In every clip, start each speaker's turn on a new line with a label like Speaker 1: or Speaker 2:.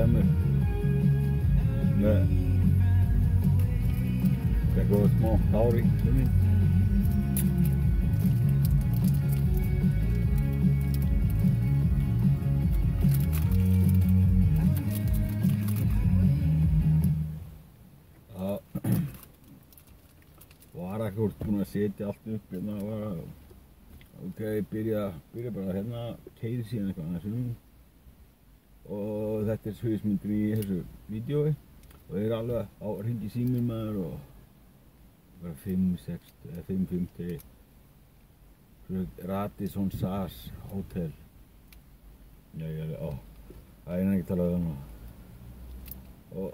Speaker 1: mér með eitthvað smá hár í munni. Það var ekkert búinn að setja allt upp hérna, ok, byrja bara hérna, keyri síðan eitthvað aðeins og þetta er sviðsmyndir í þessu vídeói og þeir eru alveg á hringi síminn maður og bara 550 Radisson SAS Hotel. Það er ekki að tala um það og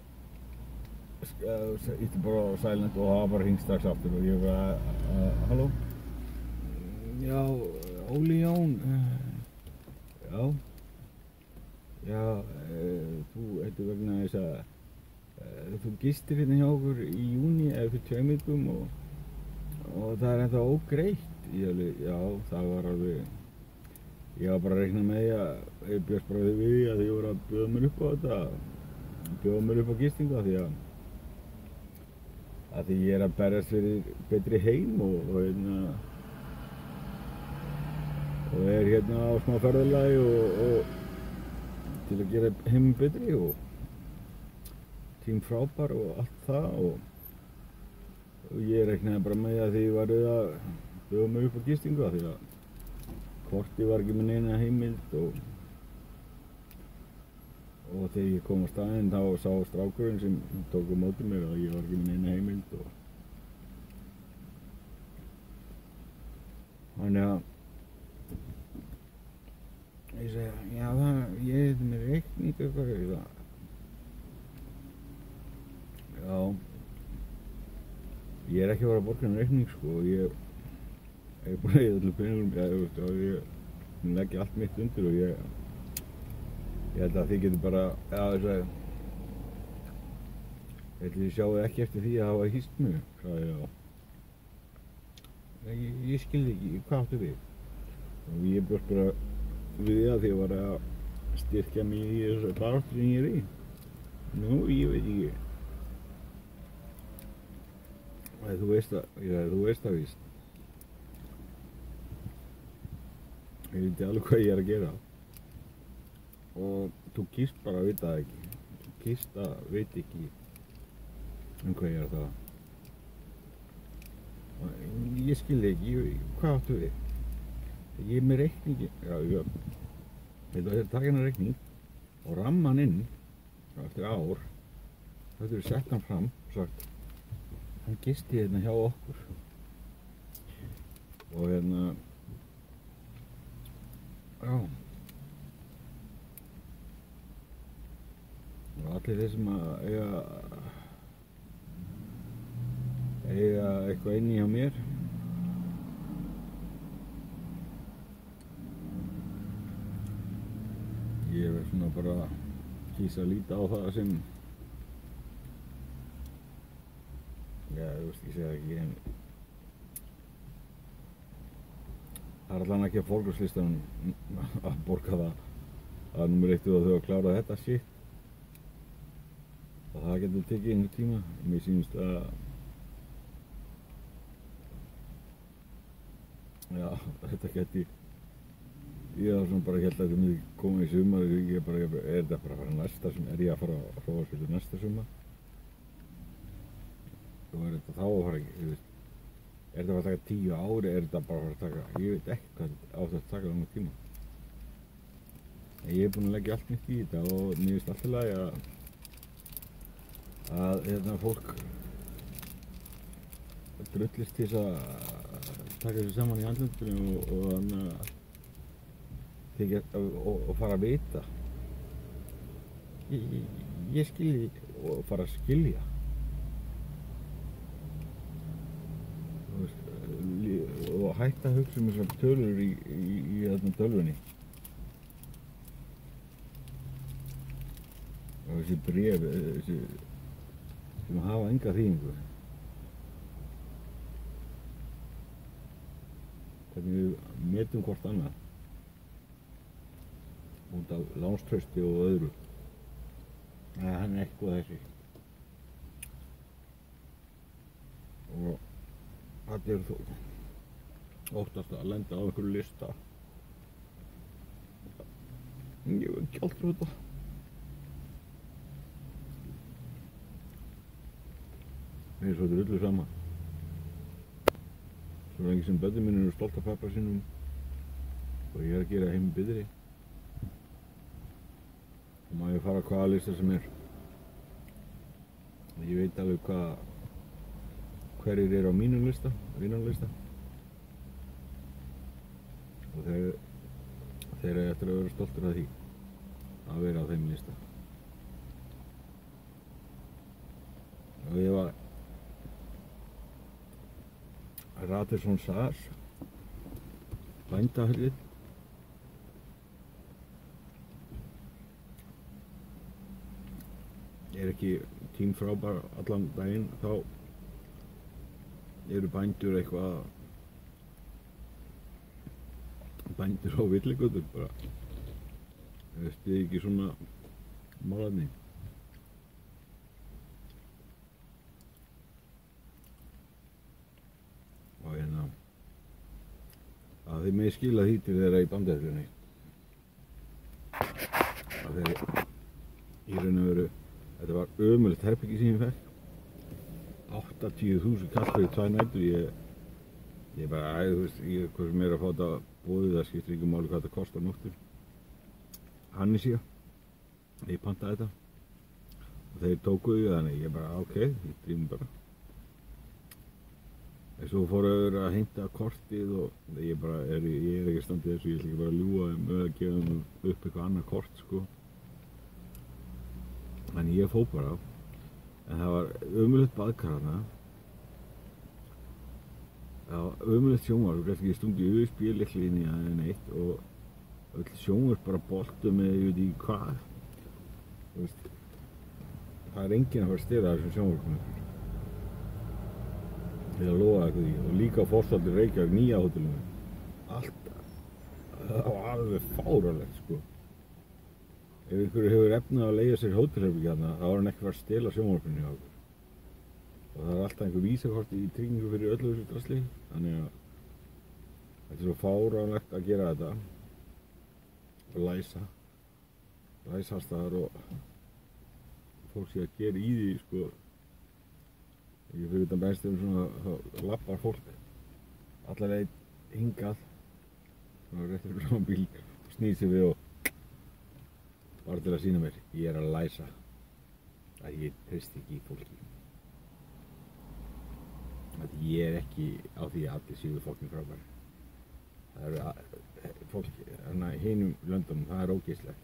Speaker 1: ítti bara á silent og það bara hringt strax aftur og ég bara, halló? Já, Óli Jón, já, þú heitir vegna þess að þú gistir hérna hjá okkur í júní eða fyrir 2 vikum og það er ennþá ógreitt. Já, það var alveg, ég var bara að reikna með því að ég bjóst bara við því að ég voru að bjóða mér upp á þetta, bjóða mér upp á gistingu af því að ég er að berjast fyrir betri heim og er hérna á smá ferðalagi og til að gera heiminn betri og tím frábær og allt það og ég reiknaði bara með að því ég var að bjóða mig upp á gistingu af því að kortið var ekki með neina heimild og þegar ég kom á staðinn þá sá strákurinn sem tók á móti mér að ég var ekki með neina heimild og þannig að ég segi, já ég er með reikning eitthvað já ég er ekki að fara að borga hennar reikning sko og ég er búinn að eyða öllum peningum og ég legg allt mitt undir og ég held að þið getur bara, ég held að þið sjáu ekki eftir því að hafa hýst mig, sagði ég ég skildi ekki, hvað áttu við? Og ég bjóst bara við því að ég var að styrkja mig í þessu baráttu sem ég er í. Nú, ég veit ekki. Þú veist það víst. Ég veit alveg hvað ég er að gera. Og þú kýrst bara að vita það ekki. Þú kýrst að veit ekki hvað ég er það. Ég skildi ekki, hvað áttu við? Ég er með reikningi, já, ég ætla að taka hennar reikning og ramma hann inn eftir ár. Þá getur við sett hann fram og sagt, hann gisti hérna hjá okkur. Og hérna, já. Og allir þeir sem að eiga eitthvað inni hjá mér. Ég verð svona bara kýsa að líta á það sem, já, þú veist, ég segi það ekki, en það er allan ekki að forgangslistanum að borga það að númer 1 og þau að klára þetta shit. Og það getur tekið einhver tíma. Mér sýnist að, já, þetta geti, ég var svona bara held að þetta myndi koma í sumar, er þetta bara að fara næsta sumar, er ég að fara að hrófast fyrir næsta sumar? Og er þetta þá að fara ekki, þú veist, er þetta að fara að taka 10 ári, er þetta bara að fara að taka, ég veit ekki hvað þetta á þetta að taka langan tíma. En ég er búinn að leggja allt mitt í þetta og mér finnst allt í lagi að fólk drullist til þess að taka þessu saman í andlundinu og fara að vita. Ég skilji og fara að skilja. Og hætta að hugsa þessar tölur í tölvunni. Og þessi bréf, sem hafa enga þýðingu. Hvernig við metum hvort annað út af lánstrausti og öðru. Hann er eitthvað þessi. Og það er þó óttast að lenda á einhverju lista. Ég hef ekki alltaf þetta. Mér er svo drullu sama. Svo lengi sem börnin mín eru stolt af pabba sínum og ég er að gera heim betri. Og má ég fara á hvaða lista sem er. Ég veit alveg hverjir eru á mínum lista, vinarlista. Og þeir eru eftir að vera stoltur af því að vera á þeim lista. Og ég var Radisson Sars, bændahöllin. Ég er ekki tímfrábær allan daginn, þá eru bændur eitthvað bændur á villigötur bara. Ég stið ekki svona málefni. Og að þið megi skila því til þeirra í bandahöllinni. Að þeir í raun og veru, þetta var ömurlegt herbyggi sem ég fekk. 80.000 kall fyrir 2 nætur. Ég bara, þú veist, hvað sem er að fá þetta boðið, það skiptir ekki máli hvað þetta kostar nóttur. Hannesía, ég pantaði þetta. Og þeir tókuðu þannig, ég bara, ok, ég drýmum bara. En svo fór að heimta kortið og ég er ekki standið þessu, ég ætla ekki bara að ljúga að gefa þeim upp eitthvað annað kort, sko. En ég fór bara. En það var ömurlegt baðkar þarna. Það var ömurlegt sjónvarp, ég ekki stungið USB-lykli inn í það en eitt og öll sjónvarp bara boltu með ég veit ekki hvað. Þú veist, það er enginn að fara að stela þessum sjónvarpum. Ég lofa eitthvað því og líka Fosshaldur Reykjavík nýja hótelinu. Allt, það var alveg fáránlegt sko. Ef einhverju hefur efni að leigja sér hótelherbergi þarna, þá var hann ekki að fara að stela sjónvarpinu hjá okkur. Og það er alltaf einhver vísakort í tryggingu fyrir öllu þessu drasli, þannig að þetta er svo fáránlegt að gera þetta og læsa alstaðar og fólk sé að gera í því sko. Ég fyrir utan benstöðum svona, þá lappar fólk alla leið hingað og réttir fyrir saman bíl og snýr sig við og bara til að sýna mér, ég er að læsa að ég treysti ekki í fólki. Að ég er ekki á því að allir séu fólkinn frábæri. Það eru fólk hérna í hinum löndunum, það er ógeðslegt.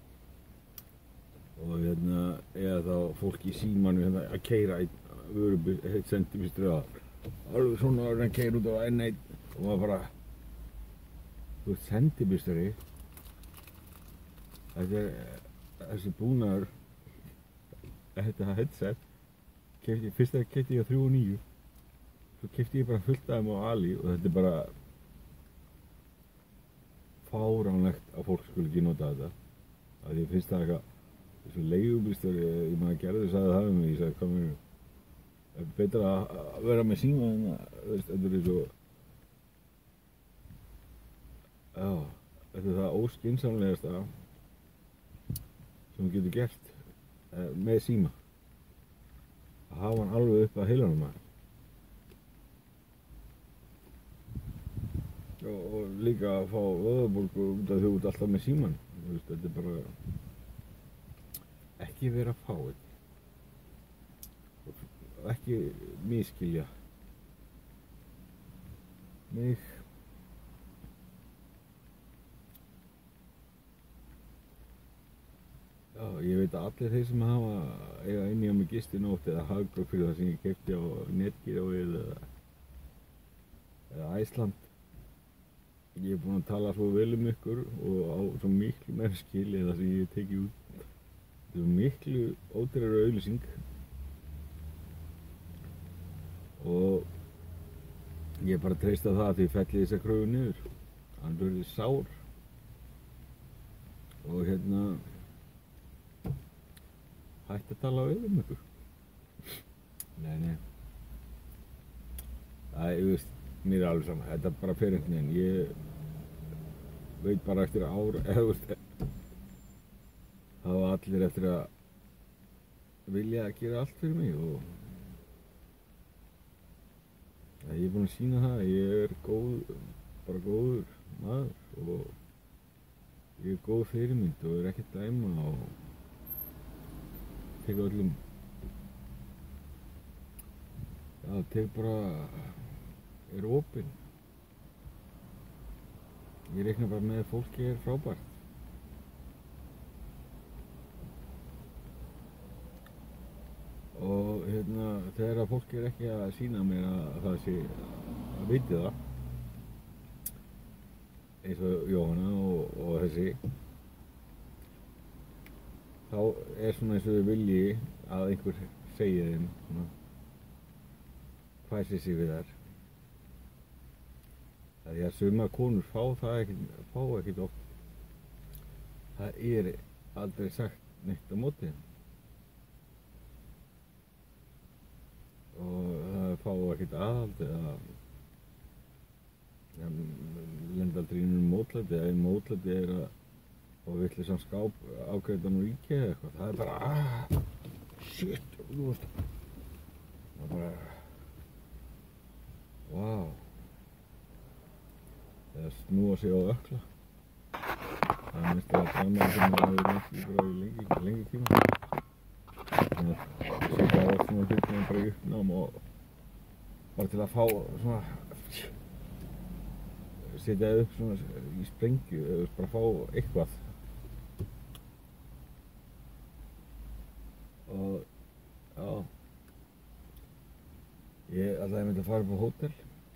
Speaker 1: Og eða þá fólk í símanum hérna að keyra í vörubíl 1 sentimetri alveg svona að hann keyra út á N1 og maður bara, þú veist, sendibistari. Þessi búnaður, þetta headset, fyrst keypti ég á 3.900, svo keypti ég bara fullt af þeim á Ali og þetta er bara fáránlegt að fólk skuli ekki nota þetta. Að ég finnst það eitthvað, þessu leigubílstjóri, ég maður gerði sagði það um mig, ég sagði hvað mér er betra að vera með síma en að, þetta er svo, já, þetta er það óskynsamlegasta sem þú getur gert með síma. Að hafa hann alveg upp að heilanum maður. Og líka að fá vöðvabólgu út af því út alltaf með síman. Þetta er bara ekki vera fáið. Ekki misskilja mig. Já, ég veit að allir þeir sem eiga inni á mig gistinótt eða hagkaup fyrir það sem ég keypti á Netgyro eða Æsland. Ég er búinn að tala svo vel um ykkur og á svo miklu meira skilið það sem ég hef tekið út. Þetta er miklu ódýrari auglýsing. Og ég bara treysta það að þið fellið þessa kröfu niður. Hann verður sár. Og hætti að tala við ykkur. Nei. Ég veist, mér alveg sama, þetta bara fer einhvern veginn. Ég veit bara eftir ár, eða veist, það var allir eftir að vilja að gera allt fyrir mig og ég búinn að sýna það, ég bara góður maður og ég góð fyrirmynd og ekkert dæma og tek öllum, tek bara, opinn. Ég reikna bara með fólki frábært. Og þegar að fólk ekki að sýna mér að það sé að viti það, eins og Jóhanna og þessi, þá svona eins og þau vilji að einhver segi þeim svona, hvæsi sig við þær. Því að sumar konur fá ekkert oft. Það aldrei sagt neitt á móti þeim. Og það fá ekkert aðhald eða lenda aldrei inn í mótlæti eða mótlæti að fá vitlausan skáp ágreiðan úr IKEA eða eitthvað. Það bara, shit, þú veist. Það bara, wow. Eða snúa sig á ökla. Það mest að drama sem maður hefur lengi tíma. Sýta á allt svona hlutum bara í uppnám og bara til að fá svona setja upp svona í sprengju eða bara fá eitthvað og já ég myndi að fara upp á hótel.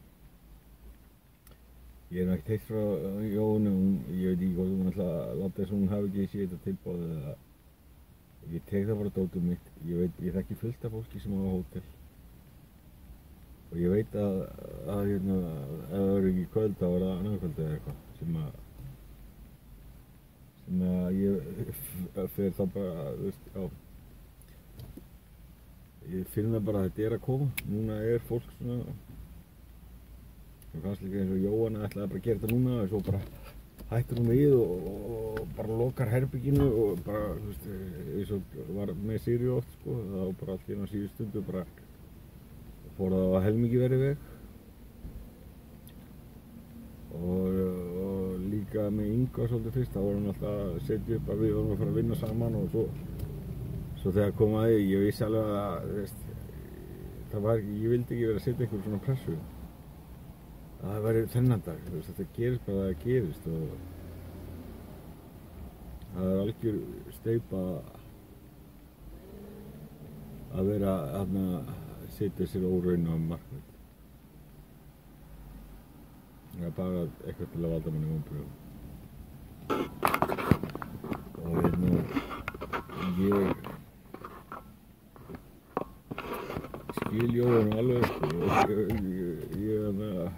Speaker 1: Ég hef ekkert heyrt frá Jónu, ég veit ekki hvort hún ætla að láta þess að hún hafi ekki séð þetta tilboð eða ég tek það bara dótið mitt. Ég þekki fullt af fólki sem á hótel og ég veit að ef það eru ekki kvöld þá er það annað kvöld eða eitthvað sem að ég fer þá bara, þú veist, ég finn það bara að þetta að koma. Núna fólk svona, kannski líka eins og Jóhanna ætlaði bara að gera þetta núna og svo bara hættir hún við og bara lokar herbygginu og bara, þú veist, eins og var með Sirju oft, sko, þá bara allt í einu á síðustu stundu bara fór það á helmingi verri veg og líka með Inga svolítið fyrst, þá var hann alltaf að setja upp að við vorum að fara að vinna saman og svo þegar kom að ég vissi alveg að, þú veist, ég vildi ekki vera að setja einhver svona pressu. Það væri þennan dag, þú veist, þetta gerist bara að það gerist og það algjör steypa að vera að setja sér óraunhæf markmið. Það er bara eitthvað til að valda manni vonbrigðum. Og ég skil Jóhannu alveg, sko,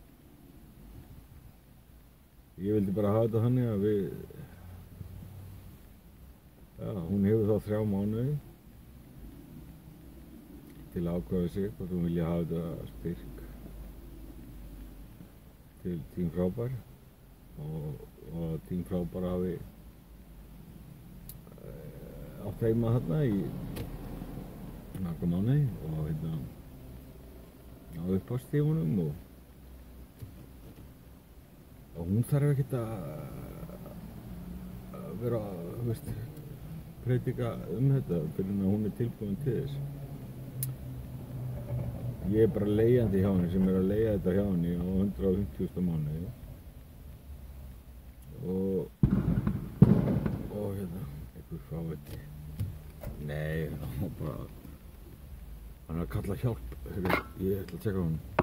Speaker 1: ég vildi bara hafa þetta þannig að hún hefur þá 3 mánuði til að ákveða sig hvort hún vilja hafa þetta styrk til Tím Frábær og Tím Frábær hafi átt heima þarna í nokkra mánuði og á upphafstímanum og hún þarf ekkert að vera, þú veist, predika þetta fyrir að hún tilbúin til þess. Ég bara leigjandi hjá henni sem að leigja þetta hjá henni á 150.000 á mánuði og einhver fáviti. Nei, hann að kalla hjálp. Ég ætla að tjekka á hann.